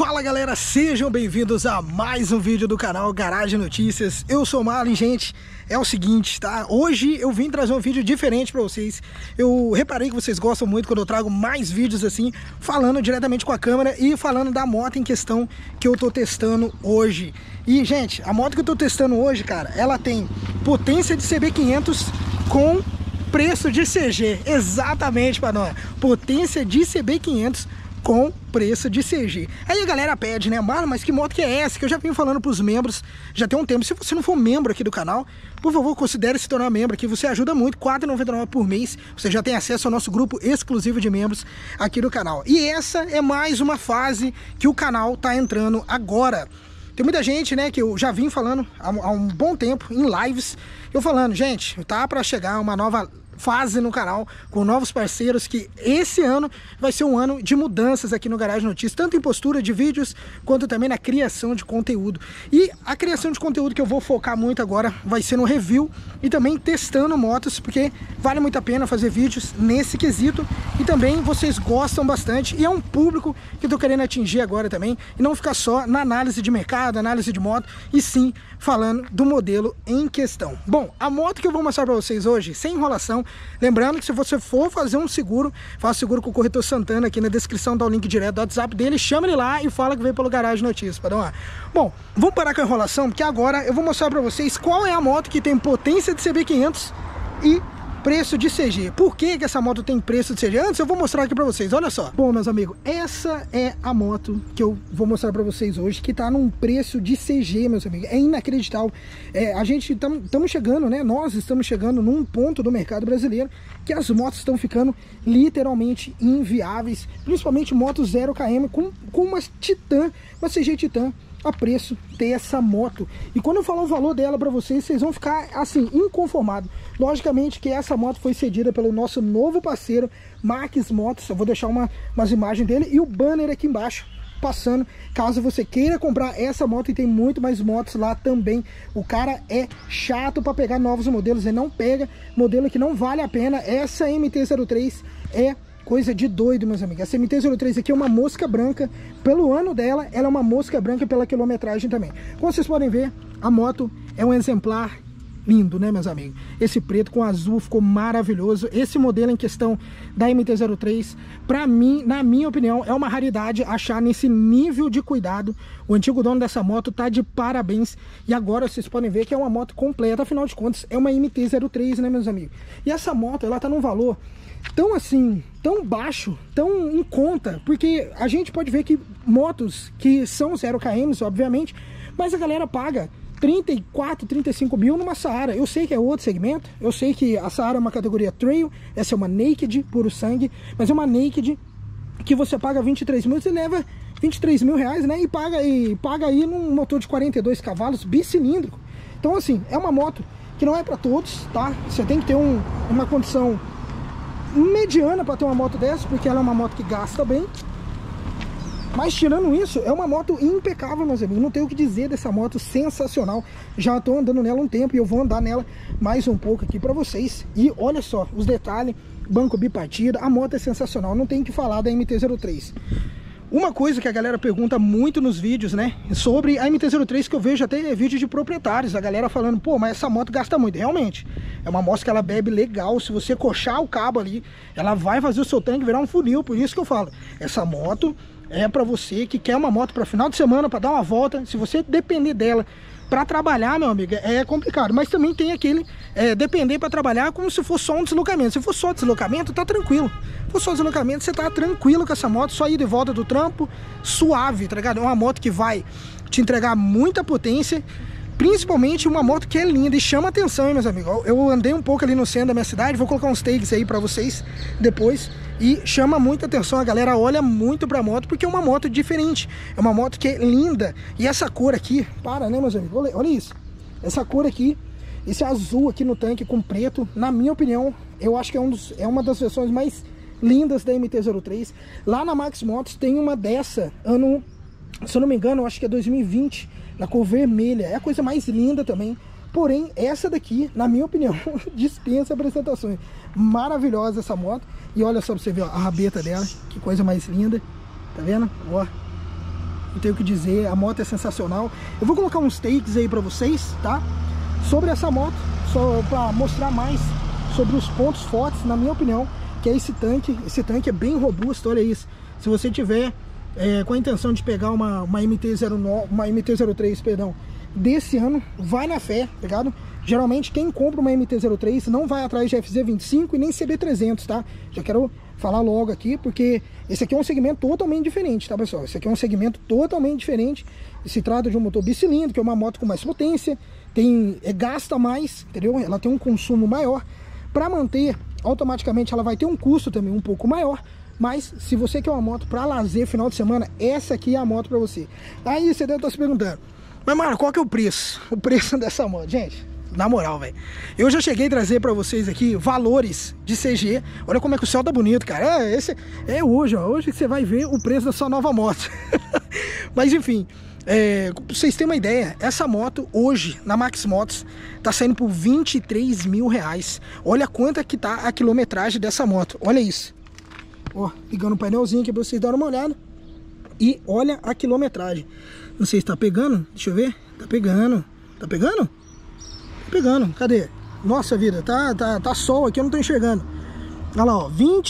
Fala galera, sejam bem-vindos a mais um vídeo do canal Garagem Notícias. Eu sou o Marlon, gente, é o seguinte, tá? Hoje eu vim trazer um vídeo diferente pra vocês. Eu reparei que vocês gostam muito quando eu trago mais vídeos assim, falando diretamente com a câmera e falando da moto em questão que eu tô testando hoje. E, gente, a moto que eu tô testando hoje, cara, ela tem potência de CB500 com preço de CG. Exatamente, Panoia. Potência de CB500 com preço de CG. Aí a galera pede, né, mano, mas que moto que é essa? Que eu já venho falando pros membros, já tem um tempo. Se você não for membro aqui do canal, por favor, considere se tornar membro aqui, você ajuda muito, R$ 4,99 por mês. Você já tem acesso ao nosso grupo exclusivo de membros aqui do canal. E essa é mais uma fase que o canal tá entrando agora. Tem muita gente, né, que eu já vim falando há um bom tempo, em lives, eu falando, gente, tá pra chegar uma nova fase no canal, com novos parceiros, que esse ano vai ser um ano de mudanças aqui no Garagem Notícias, tanto em postura de vídeos, quanto também na criação de conteúdo. E a criação de conteúdo que eu vou focar muito agora vai ser no review e também testando motos, porque vale muito a pena fazer vídeos nesse quesito, e também vocês gostam bastante, e é um público que eu tô querendo atingir agora também, e não ficar só na análise de mercado, análise de moto, e sim falando do modelo em questão. Bom, a moto que eu vou mostrar para vocês hoje, sem enrolação, lembrando que se você for fazer um seguro, faça seguro com o Corretor Santana, aqui na descrição dá o link direto do WhatsApp dele, chama ele lá e fala que veio pelo Garagem Notícias, padrão. Bom, vamos parar com a enrolação, porque agora eu vou mostrar para vocês qual é a moto que tem potência de CB500 e preço de CG. Por que que essa moto tem preço de CG? Antes eu vou mostrar aqui pra vocês, olha só. Bom, meus amigos, essa é a moto que eu vou mostrar pra vocês hoje, que tá num preço de CG, meus amigos. É inacreditável. A gente estamos chegando, né? Nós estamos chegando num ponto do mercado brasileiro que as motos estão ficando literalmente inviáveis, principalmente motos 0 km com uma Titan, uma CG Titan, a preço dessa moto. E quando eu falar o valor dela para vocês, vocês vão ficar assim, inconformados. Logicamente que essa moto foi cedida pelo nosso novo parceiro, Max Motos. Eu vou deixar umas imagens dele e o banner aqui embaixo passando, caso você queira comprar essa moto, e tem muito mais motos lá também. O cara é chato para pegar novos modelos, ele não pega modelo que não vale a pena. Essa MT-03 é coisa de doido, meus amigos. Essa MT-03 aqui é uma mosca branca. Pelo ano dela, ela é uma mosca branca, pela quilometragem também. Como vocês podem ver, a moto é um exemplar lindo, né, meus amigos? Esse preto com azul ficou maravilhoso. Esse modelo em questão da MT-03, pra mim, na minha opinião, é uma raridade achar nesse nível de cuidado. O antigo dono dessa moto tá de parabéns. E agora vocês podem ver que é uma moto completa. Afinal de contas, é uma MT-03, né, meus amigos? E essa moto, ela tá num valor tão assim, tão baixo, tão em conta, porque a gente pode ver que motos que são 0 km, obviamente, mas a galera paga 34, 35 mil numa Saara. Eu sei que é outro segmento, eu sei que a Saara é uma categoria trail, essa é uma naked, puro sangue, mas é uma naked que você paga 23 mil, você leva 23 mil reais, né, e paga aí num motor de 42 cavalos, bicilíndrico. Então assim, é uma moto que não é para todos, tá? Você tem que ter uma condição mediana para ter uma moto dessa, porque ela é uma moto que gasta bem. Mas tirando isso, é uma moto impecável, meus amigos. Não tenho o que dizer dessa moto, sensacional. Já estou andando nela um tempo e eu vou andar nela mais um pouco aqui para vocês. E olha só, os detalhes, banco bipartida, a moto é sensacional. Não tem que falar da MT-03. Uma coisa que a galera pergunta muito nos vídeos, né, sobre a MT-03, que eu vejo até vídeo de proprietários, a galera falando, pô, mas essa moto gasta muito. Realmente, é uma moto que ela bebe legal. Se você coxar o cabo ali, ela vai fazer o seu tanque virar um funil. Por isso que eu falo, essa moto é para você que quer uma moto para final de semana, para dar uma volta. Se você depender dela para trabalhar, meu amigo, é complicado. Mas também tem aquele depender para trabalhar como se fosse só um deslocamento. Se for só deslocamento, tá tranquilo. Se for só deslocamento, você tá tranquilo com essa moto, só ir de volta do trampo, suave, tá ligado? É uma moto que vai te entregar muita potência, principalmente uma moto que é linda e chama atenção, hein, meus amigos? Eu andei um pouco ali no centro da minha cidade, vou colocar uns tags aí pra vocês depois, e chama muita atenção, a galera olha muito pra moto, porque é uma moto diferente, é uma moto que é linda. E essa cor aqui, né, meus amigos? Olha isso, essa cor aqui, esse azul aqui no tanque com preto, na minha opinião, eu acho que é uma das versões mais lindas da MT-03. Lá na Max Motos tem uma dessa, ano, se eu não me engano, eu acho que é 2020, na cor vermelha. É a coisa mais linda também. Porém, essa daqui, na minha opinião, dispensa apresentações. Maravilhosa essa moto. E olha só pra você ver, ó, a rabeta dela, que coisa mais linda. Tá vendo? Ó, não tenho o que dizer, a moto é sensacional. Eu vou colocar uns takes aí pra vocês, tá? Sobre essa moto, só pra mostrar mais sobre os pontos fortes, na minha opinião, que é esse tanque é bem robusto, olha isso. Se você tiver com a intenção de pegar uma MT-03, perdão, desse ano, vai na fé, tá ligado? Geralmente quem compra uma MT-03 não vai atrás de FZ25 e nem CB300, tá? Já quero falar logo aqui, porque esse aqui é um segmento totalmente diferente, tá, pessoal? Esse aqui é um segmento totalmente diferente. Se trata de um motor bicilíndrico, que é uma moto com mais potência, gasta mais, entendeu? Ela tem um consumo maior. Para manter, automaticamente ela vai ter um custo também um pouco maior. Mas se você quer uma moto para lazer final de semana, essa aqui é a moto para você. Aí você deve estar se perguntando, mas mano, qual que é o preço? O preço dessa moto, gente, na moral, velho. Eu já cheguei a trazer para vocês aqui valores de CG. Olha como é que o céu tá bonito, cara. Esse é hoje, ó. Hoje que você vai ver o preço da sua nova moto. Mas enfim, pra vocês terem uma ideia, essa moto hoje na Max Motos tá saindo por 23 mil reais. Olha quanta que tá a quilometragem dessa moto. Olha isso. Ó, ligando o painelzinho aqui pra vocês darem uma olhada. E olha a quilometragem. Não sei se tá pegando, deixa eu ver. Tá pegando. Tá pegando? Tá pegando, cadê? Nossa vida, tá sol aqui, eu não tô enxergando. Olha lá, ó,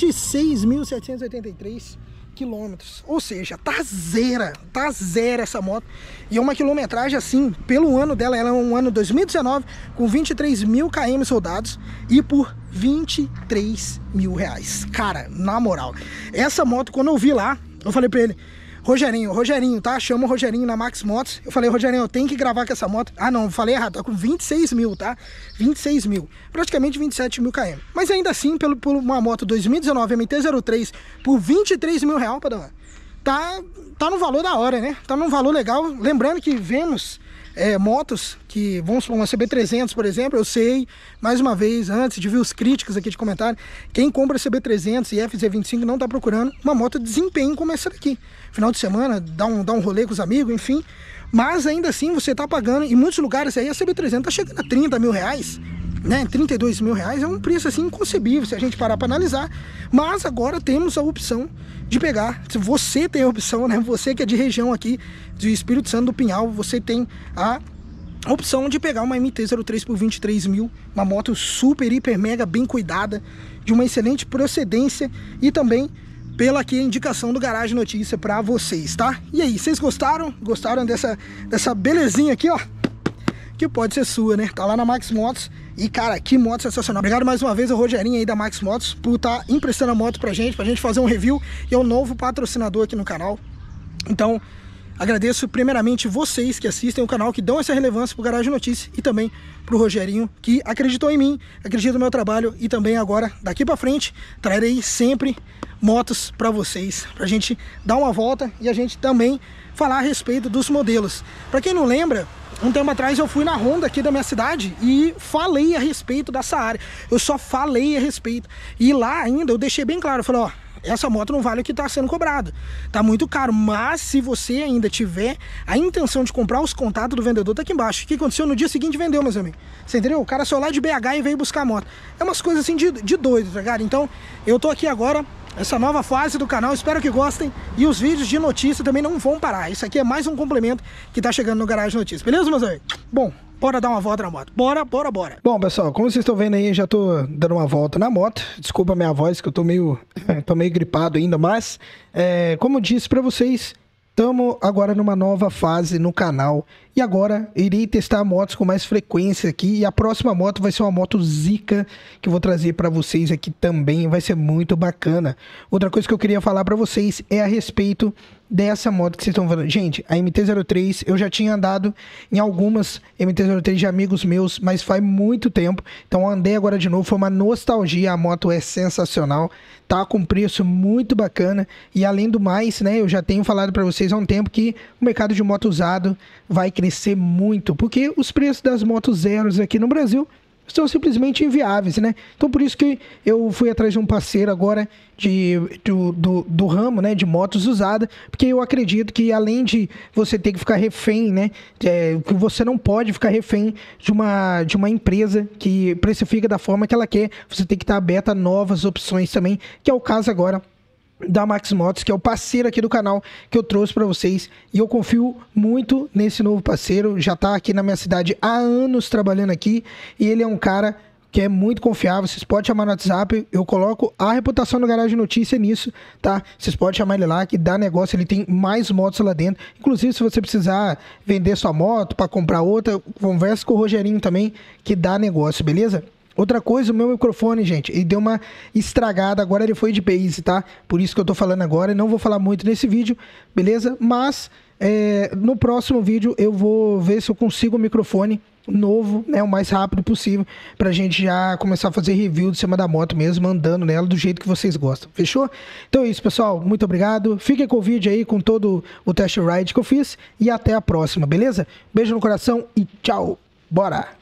26.783 quilômetros. Ou seja, tá zero essa moto. E é uma quilometragem assim, pelo ano dela, ela é um ano 2019 com 23 mil km rodados e por 23 mil reais. Cara, na moral, essa moto, quando eu vi lá, eu falei pra ele, Rogerinho, tá? Chama o Rogerinho na Max Motos. Eu falei, Rogerinho, eu tenho que gravar com essa moto. Ah, não, falei errado, tá com 26 mil, tá? 26 mil, praticamente 27 mil km. Mas ainda assim, por uma moto 2019 MT-03 por 23 mil reais, padrão, tá no valor da hora, né? Tá num valor legal. Lembrando que vemos motos que, vamos supor, uma CB300, por exemplo, eu sei, mais uma vez, antes de ver os críticos aqui de comentário, quem compra CB300 e FZ25 não tá procurando uma moto de desempenho como essa daqui. Final de semana, dá um rolê com os amigos, enfim. Mas ainda assim, você tá pagando, em muitos lugares aí, a CB300 tá chegando a 30 mil reais, né? 32 mil reais é um preço assim inconcebível se a gente parar para analisar. Mas agora temos a opção de pegar, se você tem a opção, né? Você que é de região aqui, do Espírito Santo do Pinhal, você tem a opção de pegar uma MT-03 por 23 mil, uma moto super, hiper, mega bem cuidada, de uma excelente procedência e também pela aqui a indicação do Garagem Notícia para vocês, tá? E aí, vocês gostaram? Gostaram dessa belezinha aqui, ó? Que pode ser sua, né? Tá lá na Max Motos. E, cara, que moto sensacional. Obrigado mais uma vez ao Rogerinho aí da Max Motos por estar emprestando a moto pra gente fazer um review. E é um novo patrocinador aqui no canal. Então, agradeço primeiramente vocês que assistem o canal, que dão essa relevância pro Garagem Notícia e também pro Rogerinho, que acreditou em mim, acredita no meu trabalho e também agora, daqui pra frente, trarei sempre motos pra vocês, pra gente dar uma volta e a gente também falar a respeito dos modelos. Pra quem não lembra, um tempo atrás eu fui na Honda aqui da minha cidade e falei a respeito dessa área. Eu só falei a respeito. E lá ainda eu deixei bem claro, eu falei, ó, essa moto não vale o que está sendo cobrado, tá muito caro, mas se você ainda tiver a intenção de comprar, os contatos do vendedor tá aqui embaixo. O que aconteceu? No dia seguinte vendeu, meus amigos. Você entendeu? O cara saiu lá de BH e veio buscar a moto. É umas coisas assim de doido, tá ligado? Então, eu tô aqui agora, essa nova fase do canal, espero que gostem. E os vídeos de notícia também não vão parar. Isso aqui é mais um complemento que tá chegando no Garagem Notícias, beleza, meus amigos? Bom, bora dar uma volta na moto. Bora. Bom, pessoal, como vocês estão vendo aí, já tô dando uma volta na moto. Desculpa a minha voz, que eu tô meio gripado ainda, mas como eu disse pra vocês, estamos agora numa nova fase no canal. E agora irei testar motos com mais frequência aqui. E a próxima moto vai ser uma moto Zica, que eu vou trazer para vocês aqui também. Vai ser muito bacana. Outra coisa que eu queria falar para vocês é a respeito dessa moto que vocês estão vendo. Gente, a MT-03, eu já tinha andado em algumas MT-03 de amigos meus, mas faz muito tempo. Então eu andei agora de novo, foi uma nostalgia. A moto é sensacional, tá com preço muito bacana. E além do mais, né, eu já tenho falado para vocês há um tempo que o mercado de moto usado vai crescer muito, porque os preços das motos zeros aqui no Brasil são simplesmente inviáveis, né? Então por isso que eu fui atrás de um parceiro agora do ramo, né, de motos usadas, porque eu acredito que além de você ter que ficar refém, né, que você não pode ficar refém de uma empresa que precifica da forma que ela quer, você tem que estar aberto a novas opções também, que é o caso agora da Max Motos, que é o parceiro aqui do canal que eu trouxe para vocês, e eu confio muito nesse novo parceiro. Já tá aqui na minha cidade há anos trabalhando aqui, e ele é um cara que é muito confiável. Vocês podem chamar no WhatsApp, eu coloco a reputação do Garagem Notícia nisso, tá? Vocês podem chamar ele lá, que dá negócio, ele tem mais motos lá dentro. Inclusive, se você precisar vender sua moto para comprar outra, conversa com o Rogerinho também, que dá negócio, beleza? Outra coisa, o meu microfone, gente, ele deu uma estragada, agora ele foi de base, tá? Por isso que eu tô falando agora, e não vou falar muito nesse vídeo, beleza? Mas no próximo vídeo eu vou ver se eu consigo um microfone novo, né, o mais rápido possível, pra gente já começar a fazer review de cima da moto mesmo, andando nela do jeito que vocês gostam, fechou? Então é isso, pessoal, muito obrigado, fiquem com o vídeo aí, com todo o test ride que eu fiz, e até a próxima, beleza? Beijo no coração e tchau, bora!